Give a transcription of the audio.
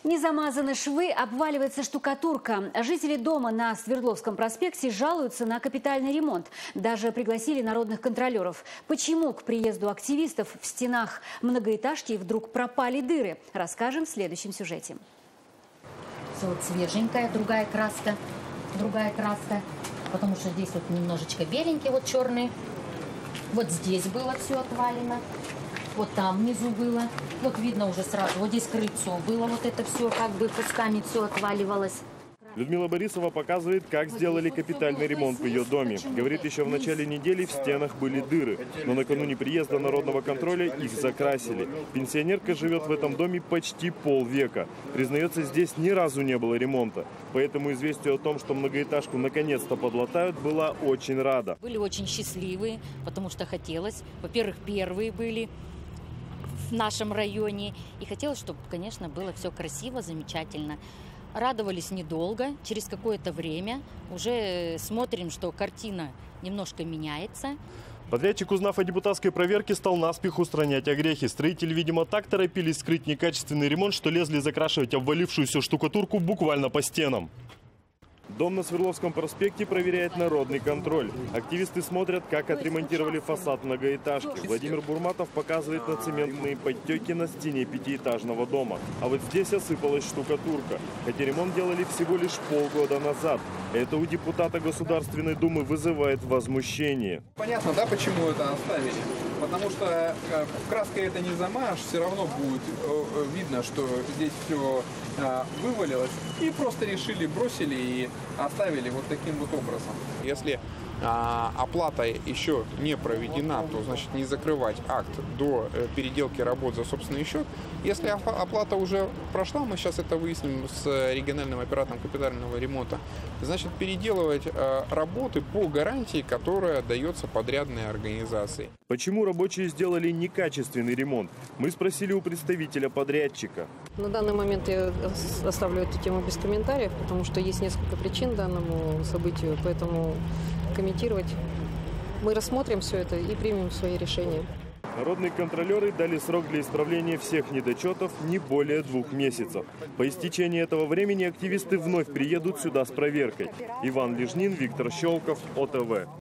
Не замазаны швы, обваливается штукатурка. Жители дома на Свердловском проспекте жалуются на капитальный ремонт. Даже пригласили народных контролеров. Почему к приезду активистов в стенах многоэтажки вдруг пропали дыры? Расскажем в следующем сюжете. Все вот свеженькая, другая краска. Потому что здесь вот немножечко беленький, вот черный. Вот здесь было все отвалено. Вот там внизу было. Вот видно уже сразу. Вот здесь крыльцо было. Вот это все как бы кусками все отваливалось. Людмила Борисова показывает, как сделали капитальный ремонт в ее доме. Говорит, еще в начале недели в стенах были дыры, но накануне приезда народного контроля их закрасили. Пенсионерка живет в этом доме почти полвека. Признается, здесь ни разу не было ремонта. Поэтому известию о том, что многоэтажку наконец-то подлатают, была очень рада. Были очень счастливые, потому что хотелось. Во-первых, первые были в нашем районе. И хотелось, чтобы, конечно, было все красиво, замечательно. Радовались недолго, через какое-то время уже смотрим, что картина немножко меняется. Подрядчик, узнав о депутатской проверке, стал наспех устранять огрехи. Строители, видимо, так торопились скрыть некачественный ремонт, что лезли закрашивать обвалившуюся штукатурку буквально по стенам. Дом на Свердловском проспекте проверяет народный контроль. Активисты смотрят, как отремонтировали фасад многоэтажки. Владимир Бурматов показывает на цементные подтеки на стене пятиэтажного дома. А вот здесь осыпалась штукатурка. Хотя ремонт делали всего лишь полгода назад. Это у депутата Государственной Думы вызывает возмущение. Понятно, да, почему это оставили? Потому что краской это не замажешь, все равно будет видно, что здесь все вывалилось. И просто решили, бросили и оставили вот таким вот образом. Если оплата еще не проведена, то значит не закрывать акт до переделки работ за собственный счет. Если оплата уже прошла, мы сейчас это выясним с региональным оператором капитального ремонта, значит переделывать работы по гарантии, которая дается подрядной организации. Почему рабочие сделали некачественный ремонт? Мы спросили у представителя подрядчика. На данный момент я оставлю эту тему без комментариев, потому что есть несколько причин данному событию, поэтому комментировать. Мы рассмотрим все это и примем свои решения. Народные контролеры дали срок для исправления всех недочетов не более 2 месяцев. По истечении этого времени активисты вновь приедут сюда с проверкой. Иван Лежнин, Виктор Щелков, ОТВ.